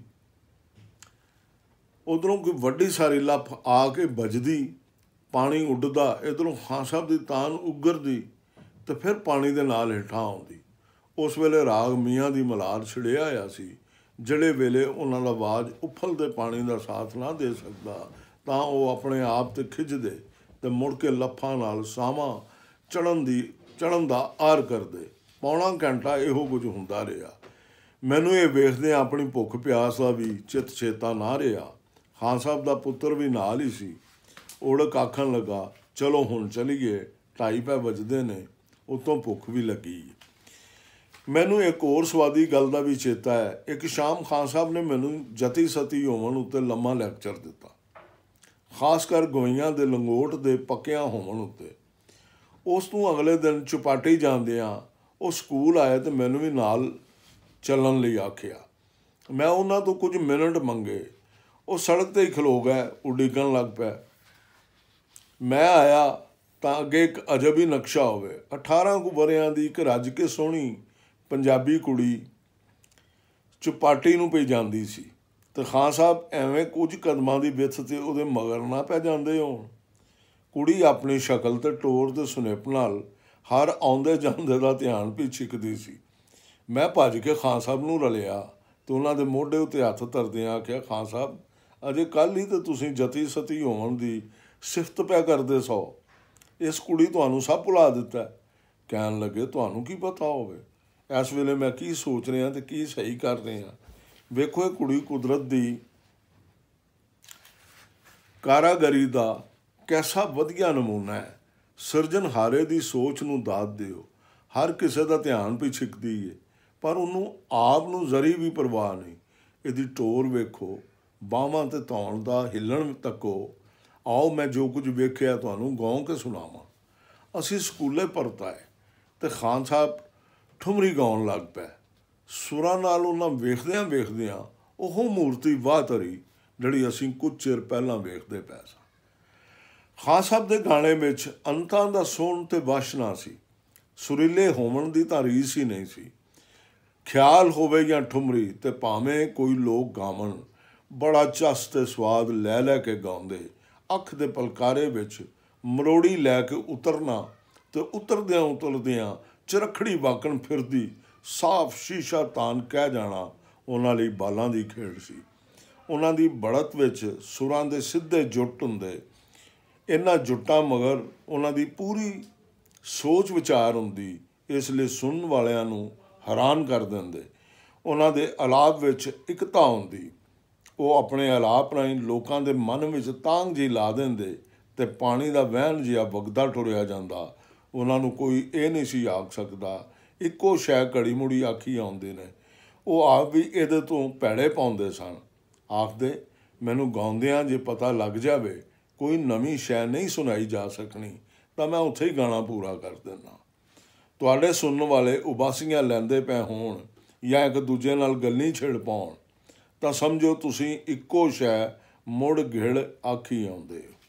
ਉੱਧਰੋਂ ਕੋਈ ਵੱਡੀ ਸਾਰੀ ਲੱਫ ਆ ਕੇ ਵੱਜਦੀ, ਪਾਣੀ ਉੱਡਦਾ। ਇੱਧਰੋਂ ਖਾਂ ਸਾਹਿਬ ਦੀ ਤਾਨ ਉੱਗਰਦੀ ਅਤੇ ਫਿਰ ਪਾਣੀ ਦੇ ਨਾਲ ਹੇਠਾਂ ਆਉਂਦੀ। ਉਸ ਵੇਲੇ ਰਾਗ ਮੀਆਂ ਦੀ ਮਲਾਰ ਛਿੜਿਆ ਹੋਇਆ ਸੀ। ਜਿਹੜੇ ਵੇਲੇ ਉਹਨਾਂ ਦਾ ਆਵਾਜ਼ ਉਫਲਦੇ ਪਾਣੀ ਦਾ ਸਾਥ ਨਾ ਦੇ ਸਕਦਾ ਤਾਂ ਉਹ ਆਪਣੇ ਆਪ 'ਤੇ ਖਿੱਚਦੇ ਅਤੇ ਮੁੜ ਕੇ ਲੱਫਾਂ ਨਾਲ ਸਾਵਾਂ ਚੜ੍ਹਨ ਦੀ ਚੜ੍ਹਨ ਦਾ ਆਰ ਕਰਦੇ। ਪੌਣਾ ਘੰਟਾ ਇਹੋ ਕੁਝ ਹੁੰਦਾ ਰਿਹਾ। ਮੈਨੂੰ ਇਹ ਵੇਖਦਿਆਂ ਆਪਣੀ ਭੁੱਖ ਪਿਆਸ ਦਾ ਵੀ ਚਿੱਤ ਚੇਤਾ ਨਾ ਰਿਹਾ। ਖਾਂ ਸਾਹਿਬ ਦਾ ਪੁੱਤਰ ਵੀ ਨਾਲ ਹੀ ਸੀ। ਓੜਕ ਆਖਣ ਲੱਗਾ, ਚਲੋ ਹੁਣ ਚਲੀਏ, ਢਾਈ ਪੈ ਵੱਜਦੇ ਨੇ, ਉੱਤੋਂ ਭੁੱਖ ਵੀ ਲੱਗੀ। ਮੈਨੂੰ ਇੱਕ ਹੋਰ ਸਵਾਦੀ ਗੱਲ ਦਾ ਵੀ ਚੇਤਾ ਹੈ। ਇੱਕ ਸ਼ਾਮ ਖਾਂ ਸਾਹਿਬ ਨੇ ਮੈਨੂੰ ਜਤੀ ਸਤੀ ਹੋਵਣ ਉੱਤੇ ਲੰਮਾ ਲੈਕਚਰ ਦਿੱਤਾ, ਖਾਸ ਕਰ ਗੋਈਆਂ ਦੇ ਲੰਗੋਟ ਦੇ ਪੱਕਿਆਂ ਹੋਵਣ ਉੱਤੇ। ਉਸ ਤੋਂ ਅਗਲੇ ਦਿਨ ਚੁਪਾਟੀ ਜਾਂਦਿਆਂ ਉਹ ਸਕੂਲ ਆਏ ਅਤੇ ਮੈਨੂੰ ਵੀ ਨਾਲ ਚੱਲਣ ਲਈ ਆਖਿਆ। ਮੈਂ ਉਹਨਾਂ ਤੋਂ ਕੁਝ ਮਿੰਟ ਮੰਗੇ। ਉਹ ਸੜਕ 'ਤੇ ਹੀ ਖਲੋ ਗਏ, ਉਡੀਕਣ ਲੱਗ ਪਿਆ। ਮੈਂ ਆਇਆ ਤਾਂ ਅੱਗੇ ਇੱਕ ਅਜਬ ਹੀ ਨਕਸ਼ਾ ਹੋਵੇ। ਅਠਾਰਾਂ ਕੁ ਵਰ੍ਹਿਆਂ ਦੀ ਇੱਕ ਰੱਜ ਕੇ ਸੋਹਣੀ ਪੰਜਾਬੀ ਕੁੜੀ ਚੁਪਾਟੀ ਨੂੰ ਪਈ ਜਾਂਦੀ ਸੀ ਅਤੇ ਖਾਨ ਸਾਹਿਬ ਐਵੇਂ ਕੁਝ ਕਦਮਾਂ ਦੀ ਵਿੱਥ 'ਤੇ ਉਹਦੇ ਮਗਰ ਨਾ ਪੈ ਜਾਂਦੇ ਹੋਣ। ਕੁੜੀ ਆਪਣੀ ਸ਼ਕਲ ਅਤੇ ਟੌਰ ਦੇ ਸੁਨੇਪ ਨਾਲ ਹਰ ਆਉਂਦੇ ਜਾਂਦੇ ਦਾ ਧਿਆਨ ਵੀ ਛਿੱਕਦੀ ਸੀ। ਮੈਂ ਭੱਜ ਕੇ ਖਾਨ ਸਾਹਿਬ ਨੂੰ ਰਲਿਆ ਅਤੇ ਉਹਨਾਂ ਦੇ ਮੋਢੇ ਉੱਤੇ ਹੱਥ ਧਰਦਿਆਂ ਆਖਿਆ, ਖਾਨ ਸਾਹਿਬ, ਅਜੇ ਕੱਲ੍ਹ ਹੀ ਤਾਂ ਤੁਸੀਂ ਜਤੀ ਸਤੀ ਹੋਣ ਦੀ ਸਿਫਤ ਪਿਆ ਕਰਦੇ ਸੋ। ਇਸ ਕੁੜੀ ਤੁਹਾਨੂੰ ਸਭ ਭੁਲਾ ਦਿੱਤਾ। ਕਹਿਣ ਲੱਗੇ, ਤੁਹਾਨੂੰ ਕੀ ਪਤਾ ਹੋਵੇ ਇਸ ਵੇਲੇ ਮੈਂ ਕੀ ਸੋਚ ਰਿਹਾ ਅਤੇ ਕੀ ਸਹੀ ਕਰ ਰਿਹਾ। ਵੇਖੋ, ਇਹ ਕੁੜੀ ਕੁਦਰਤ ਦੀ ਕਾਰਾਗਰੀ ਦਾ ਕੈਸਾ ਵਧੀਆ ਨਮੂਨਾ ਹੈ। ਸਿਰਜਣਹਾਰੇ ਦੀ ਸੋਚ ਨੂੰ ਦਾਤ ਦਿਓ। ਹਰ ਕਿਸੇ ਦਾ ਧਿਆਨ ਵੀ ਛਿੱਕਦੀ ਹੈ, ਪਰ ਉਹਨੂੰ ਆਪ ਨੂੰ ਜ਼ਰੀ ਵੀ ਪਰਵਾਹ ਨਹੀਂ। ਇਹਦੀ ਟੌਰ ਵੇਖੋ, ਬਾਹਾਂ 'ਤੇ ਧੌਣ ਦਾ ਹਿੱਲਣ ਤੱਕੋ। ਆਓ ਮੈਂ ਜੋ ਕੁਝ ਵੇਖਿਆ ਤੁਹਾਨੂੰ ਗਾਉਂ ਕੇ ਸੁਣਾਵਾਂ। ਅਸੀਂ ਸਕੂਲੇ ਪਰਤ ਆਏ ਅਤੇ ਖਾਨ ਸਾਹਿਬ ਠੁਮਰੀ ਗਾਉਣ ਲੱਗ ਪਏ। ਸੁਰਾਂ ਨਾਲ ਉਹਨਾਂ ਵੇਖਦਿਆਂ ਵੇਖਦਿਆਂ ਉਹ ਮੂਰਤੀ ਵਾਹ ਧਰੀ ਜਿਹੜੀ ਅਸੀਂ ਕੁਝ ਚਿਰ ਪਹਿਲਾਂ ਵੇਖਦੇ ਪਏ ਸਾਂ। ਖਾਨ ਸਾਹਿਬ ਦੇ ਗਾਣੇ ਵਿੱਚ ਅੰਤਾਂ ਦਾ ਸੋਹਣ ਅਤੇ ਵਸ਼ ਨਾ ਸੀ। ਸੁਰੀਲੇ ਹੋਵਣ ਦੀ ਤਾਂ ਰੀਸ ਹੀ ਨਹੀਂ ਸੀ। ਖਿਆਲ ਹੋਵੇ ਜਾਂ ਠੁਮਰੀ ਅਤੇ ਭਾਵੇਂ ਕੋਈ ਲੋਕ ਗਾਵਣ, ਬੜਾ ਚਸ ਅਤੇ ਸਵਾਦ ਲੈ ਲੈ ਕੇ ਗਾਉਂਦੇ। ਅੱਖ ਦੇ ਪਲਕਾਰੇ ਵਿੱਚ ਮਰੋੜੀ ਲੈ ਕੇ ਉਤਰਨਾ ਅਤੇ ਉਤਰਦਿਆਂ ਉਤਰਦਿਆਂ ਚਰਖੜੀ ਵਾਕਣ ਫਿਰਦੀ ਸਾਫ਼ ਸ਼ੀਸ਼ਾ ਤਾਨ ਕਹਿ ਜਾਣਾ ਉਹਨਾਂ ਲਈ ਬਾਲਾਂ ਦੀ ਖੇਡ ਸੀ। ਉਹਨਾਂ ਦੀ ਬੜਤ ਵਿੱਚ ਸੁਰਾਂ ਦੇ ਸਿੱਧੇ ਜੁੱਟ ਹੁੰਦੇ। ਇਹਨਾਂ ਜੁੱਟਾਂ ਮਗਰ ਉਹਨਾਂ ਦੀ ਪੂਰੀ ਸੋਚ ਵਿਚਾਰ ਹੁੰਦੀ, ਇਸ ਲਈ ਸੁਣਨ ਵਾਲਿਆਂ ਨੂੰ ਹੈਰਾਨ ਕਰ ਦਿੰਦੇ। ਉਹਨਾਂ ਦੇ ਅਲਾਪ ਵਿੱਚ ਇਕਤਾ ਹੁੰਦੀ। ਉਹ ਆਪਣੇ ਅਲਾਪ ਰਾਹੀਂ ਲੋਕਾਂ ਦੇ ਮਨ ਵਿੱਚ ਤਾਂਘ ਜਿਹੀ ਲਾ ਦਿੰਦੇ ਅਤੇ ਪਾਣੀ ਦਾ ਵਹਿਣ ਜਿਹਾ ਵਗਦਾ ਟੁਰਿਆ ਜਾਂਦਾ। ਉਹਨਾਂ ਨੂੰ ਕੋਈ ਇਹ ਨਹੀਂ ਸੀ ਆਖ ਸਕਦਾ। ਇੱਕੋ ਸ਼ੈ ਘੜੀ ਮੁੜੀ ਆਖੀ ਆਉਂਦੇ ਨੇ। ਉਹ ਆਪ ਵੀ ਇਹਦੇ ਤੋਂ ਭੈੜੇ ਪਾਉਂਦੇ ਸਨ। ਆਖਦੇ, ਮੈਨੂੰ ਗਾਉਂਦਿਆਂ ਜੇ ਪਤਾ ਲੱਗ ਜਾਵੇ ਕੋਈ ਨਵੀਂ ਸ਼ੈ ਨਹੀਂ ਸੁਣਾਈ ਜਾ ਸਕਣੀ ਤਾਂ ਮੈਂ ਉੱਥੇ ਹੀ ਗਾਣਾ ਪੂਰਾ ਕਰ ਦਿੰਦਾ। ਤੁਹਾਡੇ ਸੁਣਨ ਵਾਲੇ ਉਬਾਸੀਆਂ ਲੈਂਦੇ ਪਏ ਹੋਣ ਜਾਂ ਇੱਕ ਦੂਜੇ ਨਾਲ ਗੱਲੀਂ ਛਿੜ ਪਾਉਣ ਤਾਂ ਸਮਝੋ ਤੁਸੀਂ ਇੱਕੋ ਸ਼ੈ ਮੁੜ ਗਿੜ ਆਖੀ ਆਉਂਦੇ ਹੋ।